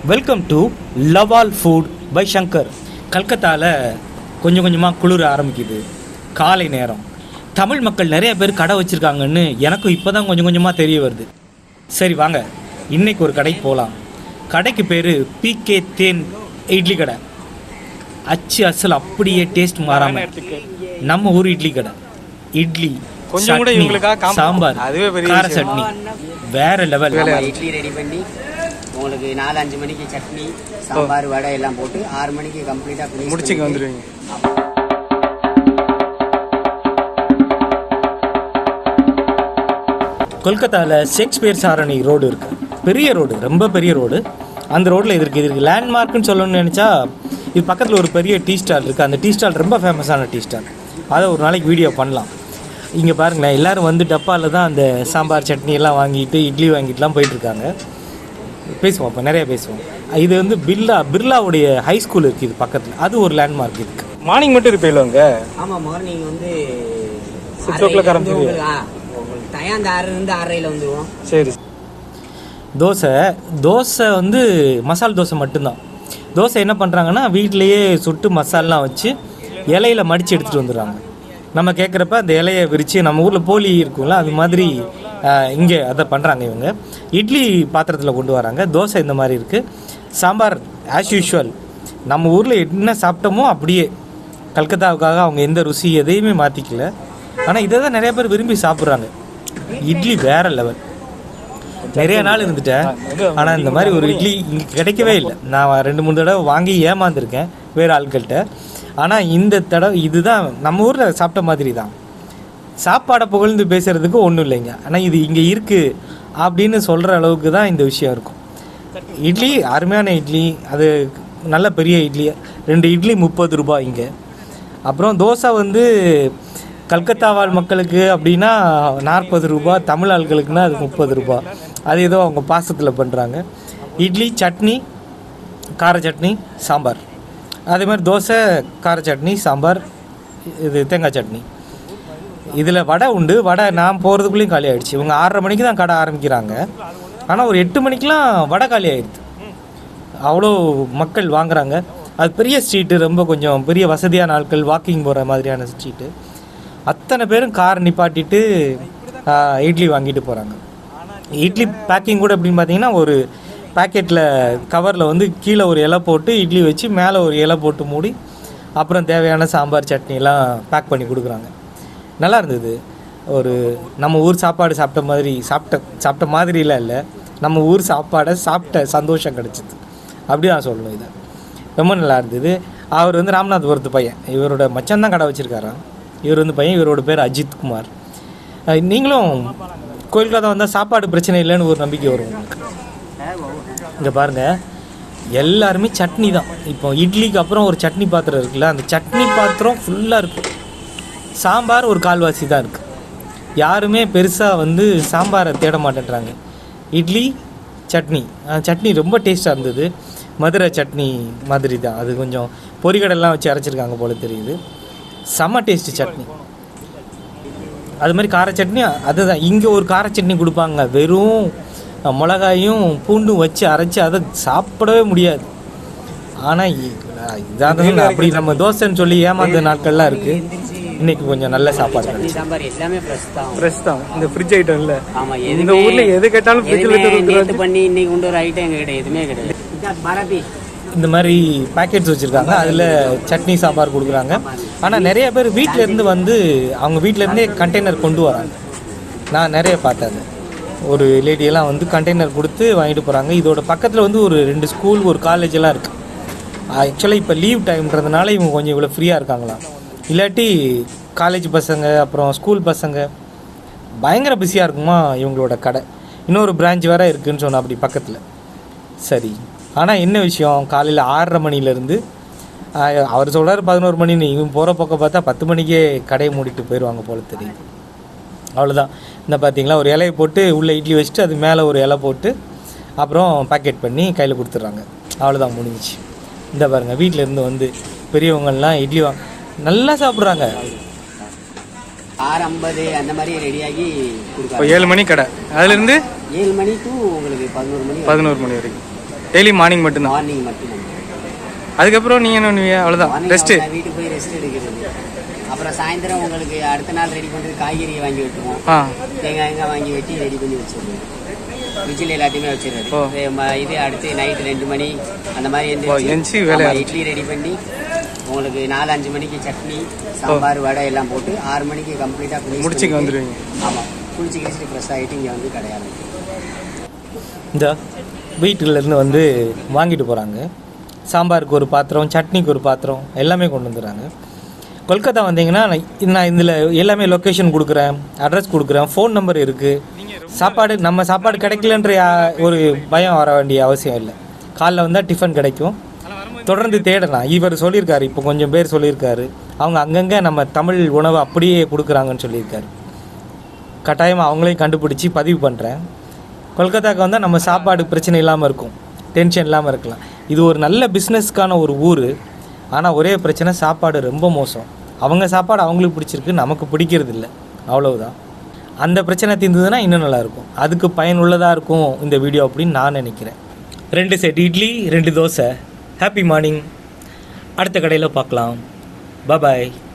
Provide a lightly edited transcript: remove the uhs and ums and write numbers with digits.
Welcome to லவால் food by Shankar. கல்கத்தாவில் கொஞ்சம் கொஞ்சமாக குளிர ஆரம்பிக்குது. காலை நேரம். தமிழ் மக்கள் நிறைய பேர் கடை வச்சுருக்காங்கன்னு எனக்கும் இப்போ தான் கொஞ்சம் கொஞ்சமாக தெரிய வருது. சரி வாங்க, இன்றைக்கி ஒரு கடைக்கு போகலாம். கடைக்கு பேர் பிகே தேன் இட்லி கடை. அச்சு அசல் அப்படியே டேஸ்ட் மாறாமல் நம்ம ஊர் இட்லி கடை. இட்லி கொஞ்சம் கூட இவங்களுக்காக சாம்பார் கார சட்னி வேற லெவல். இட்லி ரெடி பண்ணி உங்களுக்கு 4-5 மணிக்கு சட்னி சாம்பார் வடை எல்லாம் போட்டு 6 மணிக்கு கம்ப்ளீட்டாக முடிச்சுக்கு வந்துடுவீங்க. கொல்கத்தாவில் ஷேக்ஸ்பியர் சாரணி ரோடு இருக்குது. பெரிய ரோடு, ரொம்ப பெரிய ரோடு. அந்த ரோட்டில் இது இருக்குது லேண்ட்மார்க்குன்னு சொல்லணும்னு நினச்சா இது பக்கத்தில் ஒரு பெரிய டீ ஸ்டால் இருக்குது. அந்த டீ ஸ்டால் ரொம்ப ஃபேமஸான டீ ஸ்டால். அதை ஒரு நாளைக்கு வீடியோ பண்ணலாம். இங்கே பாருங்களேன், எல்லோரும் வந்து டப்பாவில் தான் அந்த சாம்பார் சட்னி எல்லாம் வாங்கிட்டு இட்லி வாங்கிட்டுலாம் போயிட்டுருக்காங்க. பேசுவோம், இப்போ நிறைய பேசுவோம். இது வந்து பிர்லாவுடைய ஹை ஸ்கூல் இருக்குது இது பக்கத்தில். அது ஒரு லேண்ட்மார்க் இருக்குது. மார்னிங் மட்டும் இருப்பீங்க? ஆமாம், மார்னிங் வந்து 6 o'clock ஆரம்பிச்சிருவீங்க. உங்களுக்கு டயம் 6 6:30 வந்துடுவோம். சரி. தோசை வந்து மசால் தோசை மட்டும்தான். தோசை என்ன பண்ணுறாங்கன்னா வீட்டிலையே சுட்டு மசாலாம் வச்சு இலையில் மடித்து எடுத்துகிட்டு வந்துடுறாங்க. நம்ம கேட்குறப்ப அந்த இலையை விரித்து நம்ம ஊரில் போலி இருக்குங்களா அது மாதிரி இங்கே அதை பண்ணுறாங்க இவங்க. இட்லி பாத்திரத்தில் கொண்டு வராங்க. தோசை இந்த மாதிரி இருக்குது. சாம்பார் ஆஸ் யூஷுவல் நம்ம ஊரில் என்ன சாப்பிட்டோமோ அப்படியே. கல்கத்தாவுக்காக அவங்க எந்த ருசி எதையுமே மாற்றிக்கல. ஆனால் இதை தான் நிறைய பேர் விரும்பி சாப்பிட்றாங்க. இட்லி வேறு லெவல். நிறைய நாள் இருந்துட்டேன், ஆனால் இந்த மாதிரி ஒரு இட்லி இங்கே கிடைக்கவே இல்லை. நான் 2-3 தடவை வாங்கி ஏமாந்துருக்கேன் வேறு ஆட்கள்கிட்ட. ஆனால் இந்த தடவை இதுதான் நம்ம ஊரில் சாப்பிட்ட மாதிரி தான். சாப்பாடை புகழ்ந்து பேசுகிறதுக்கு ஒன்றும் இல்லைங்க. ஆனால் இது இங்கே இருக்குது அப்படின்னு சொல்கிற அளவுக்கு தான் இந்த விஷயம் இருக்கும். இட்லி அருமையான இட்லி, அது நல்ல பெரிய இட்லி. 2 இட்லி 30 ரூபாய் இங்கே. அப்புறம் தோசை வந்து கல்கத்தாவால் மக்களுக்கு அப்படின்னா 40 ரூபாய், தமிழ் ஆட்களுக்குன்னா அது 30 ரூபாய். அது ஏதோ அவங்க பாசத்தில் பண்ணுறாங்க. இட்லி சட்னி கார சட்னி சாம்பார், அதே மாதிரி தோசை கார சட்னி சாம்பார், இது தேங்காய் சட்னி. இதில் வடை உண்டு. வடை நான் போகிறதுக்குள்ளேயும் காலி ஆகிடுச்சு. இவங்க 6:30 மணிக்கு தான் கடை ஆரம்பிக்கிறாங்க. ஆனால் ஒரு 8 மணிக்கெலாம் வடை காலி ஆகிடுது. அவ்வளோ மக்கள் வாங்குகிறாங்க. அது பெரிய ஸ்ட்ரீட்டு, ரொம்ப கொஞ்சம் பெரிய வசதியான ஆட்கள் வாக்கிங் போகிற மாதிரியான ஸ்ட்ரீட்டு. அத்தனை பேரும் கார் நிப்பாட்டிட்டு இட்லி வாங்கிட்டு போகிறாங்க. இட்லி பேக்கிங் கூட எப்படின்னு பார்த்தீங்கன்னா ஒரு பேக்கெட்டில் கவரில் வந்து கீழே ஒரு இலை போட்டு இட்லி வச்சு மேலே ஒரு இலை போட்டு மூடி அப்புறம் தேவையான சாம்பார் சட்னிலாம் பேக் பண்ணி கொடுக்குறாங்க. நல்லா இருந்தது. ஒரு நம்ம ஊர் சாப்பாடு சாப்பிட்ட மாதிரிலாம் இல்லை, நம்ம ஊர் சாப்பாடை சாப்பிட்ட சந்தோஷம் கிடச்சிது. அப்படி தான் சொல்லணும். இதை ரொம்ப நல்லா இருந்தது. அவர் வந்து ராமநாதபுரத்து பையன். இவரோட மச்சான் தான் கடை வச்சுருக்காராம். இவர் வந்து பையன். இவரோட பேர் அஜித் குமார். நீங்களும் கோயிலுக்காக வந்தால் சாப்பாடு பிரச்சனை இல்லைன்னு ஒரு நம்பிக்கை வரும் உங்களுக்கு. இங்கே பாருங்கள், எல்லாருமே சட்னி தான். இப்போ இட்லிக்கு அப்புறம் ஒரு சட்னி பாத்திரம் இருக்குல்ல, அந்த சட்னி பாத்திரம் ஃபுல்லாக இருக்கும். சாம்பார் ஒரு கால்வாசி தான் இருக்குது. யாருமே பெருசாக வந்து சாம்பாரை தேட மாட்டேன்றாங்க. இட்லி சட்னி, சட்னி ரொம்ப டேஸ்ட்டாக இருந்தது. மதுரை சட்னி மாதிரி தான். அது கொஞ்சம் பொரிகடெல்லாம் வச்சு அரைச்சிருக்காங்க போல தெரியுது. செம்ம டேஸ்ட்டு சட்னி. அது மாதிரி கார சட்னி அதுதான். இங்கே ஒரு கார சட்னி கொடுப்பாங்க, வெறும் மிளகாயும் பூண்டும் வச்சு அரைச்சி அதை சாப்பிடவே முடியாது. ஆனால் இதாக அப்படி நம்ம தோசைன்னு சொல்லி ஏமாந்த நாட்கள்லாம் இருக்குது. இன்னைக்கு கொஞ்சம் நல்ல சாப்பாடு. சாம்பார் எல்லாமே ஃப்ரெஷ் தான். இந்த ஃப்ரிட்ஜ் ஐட்டம் இல்லை. ஆமாம், இந்த ஊரில் எது கேட்டாலும் ஃப்ரிட்ஜில் பண்ணி இன்னைக்கு கொண்டு ஒரு ஐட்டம் எங்கள் கிட்ட எதுவுமே கிடையாது. இந்த மாதிரி பேக்கெட்ஸ் வச்சுருக்காங்க, அதில் சட்னி சாம்பார் கொடுக்குறாங்க. ஆனால் நிறைய பேர் வீட்டிலேருந்து வந்து அவங்க வீட்டிலேருந்தே கண்டெய்னர் கொண்டு வராங்க. நான் நிறைய பார்த்தேன். ஒரு லேடியெல்லாம் வந்து கண்டெய்னர் கொடுத்து வாங்கிட்டு போகிறாங்க. இதோட பக்கத்தில் வந்து ஒரு 2 ஸ்கூல் ஒரு காலேஜ் எல்லாம் இருக்குது. ஆக்சுவலாக இப்போ லீவ் டைம்ன்றதுனால இவங்க கொஞ்சம் இவ்வளோ ஃப்ரீயாக இருக்காங்களாம். இல்லாட்டி காலேஜ் பசங்க அப்புறம் ஸ்கூல் பசங்க பயங்கர பிஸியாக இருக்குமா இவங்களோட கடை. இன்னொரு பிரான்ச் வேறு இருக்குதுன்னு சொன்னால் அப்படி பக்கத்தில். சரி, ஆனால் என்ன விஷயம், காலையில் 6:30 மணிலேருந்து அவர் சொல்கிறார் 11 மணின்னு. இவங்க போகிற பக்கம் பார்த்தா 10 மணிக்கே கடையை மூடிட்டு போயிடுவாங்க போல தெரியுது. அவ்வளோதான். இந்த பார்த்தீங்களா, ஒரு இலையை போட்டு உள்ளே இட்லி வச்சுட்டு அது மேலே ஒரு இலை போட்டு அப்புறம் பேக்கெட் பண்ணி கையில் கொடுத்துட்றாங்க. அவ்வளோதான், முடிஞ்சிச்சு. இந்த பாருங்கள், வீட்டிலேருந்து வந்து பெரியவங்கள்லாம் இட்லி நல்லா சாப்பிட்றாங்க. 6:50 அந்த மாதிரி ரெடியாகி கொடுக்குறாங்க. 7 மணி கடை, அதுலேருந்து 7 மணி டு உங்களுக்கு 11 மணி வரைக்கும். டெய்லி மார்னிங் மட்டும்தான். மார்னிங் மட்டும். அதுக்கப்புறம் நீங்கள் என்ன பண்ணுவீங்க? அவ்வளோதான் ரெஸ்ட்டு. வீட்டுக்கு போய் ரெஸ்ட் எடுக்கிறது. அப்புறம் சாயந்தரம் உங்களுக்கு அடுத்த நாள் ரெடி பண்ணுறது காய்கறியை வாங்கி வெட்டுவோம். தேங்காய் வாங்கி வெட்டி ரெடி பண்ணி வச்சிருவோம். ஃப்ரிட்ஜில் எல்லாத்தையுமே வச்சிருக்காரு. இது அடுத்து நைட்டு 2 மணி அந்த மாதிரி இட்லி ரெடி பண்ணி உங்களுக்கு 4-5 மணிக்கு சட்னி சாம்பார் வடை எல்லாம் போட்டு 6 மணிக்கு கம்ப்ளீட்டாக முடிச்சுக்கு வந்துடுவீங்க. ஆமாம், குளிச்சு கிழிச்சு ஃப்ரெஷ் ஆகிட்டு இங்கே வந்து கிடையாது. இந்த வீட்டிலேருந்து வந்து வாங்கிட்டு போகிறாங்க. சாம்பாருக்கு ஒரு பாத்திரம், சட்னிக்கு ஒரு பாத்திரம், எல்லாமே கொண்டு வந்துடுறாங்க. கொல்கத்தா வந்தீங்கன்னா நான் இதில் எல்லாமே லொக்கேஷன் கொடுக்குறேன், அட்ரஸ் கொடுக்குறேன், ஃபோன் நம்பர் இருக்குது. சாப்பாடு நம்ம சாப்பாடு கிடைக்கலன்ற ஒரு பயம் வர வேண்டிய அவசியம் இல்லை. காலைல வந்தால் டிஃபன் கிடைக்கும். தொடர்ந்து தேடலாம். இவர் சொல்லியிருக்காரு, இப்போ கொஞ்சம் பேர் சொல்லியிருக்காரு, அவங்க அங்கங்கே நம்ம தமிழ் உணவை அப்படியே கொடுக்குறாங்கன்னு சொல்லியிருக்காரு. கட்டாயமாக அவங்களையும் கண்டுபிடிச்சி பதிவு பண்ணுறேன். கொல்கத்தாவுக்கு வந்தால் நம்ம சாப்பாடு பிரச்சனை இல்லாமல் இருக்கும், டென்ஷன் இல்லாமல் இருக்கலாம். இது ஒரு நல்ல பிஸ்னஸ்க்கான ஒரு ஊர். ஆனால் ஒரே பிரச்சனை, சாப்பாடு ரொம்ப மோசம். அவங்க சாப்பாடு அவங்களுக்கு பிடிச்சிருக்கு, நமக்கு பிடிக்கிறது இல்லை, அவ்வளவுதான். அந்த பிரச்சனை தீர்ந்ததுன்னா இன்னும் நல்லாயிருக்கும். அதுக்கு பயனுள்ளதாக இருக்கும் இந்த வீடியோ அப்படின்னு நான் நினைக்கிறேன். 2 set idli, 2 dosa. Happy morning. அடுத்த கடையில் பார்க்கலாம். பாய்.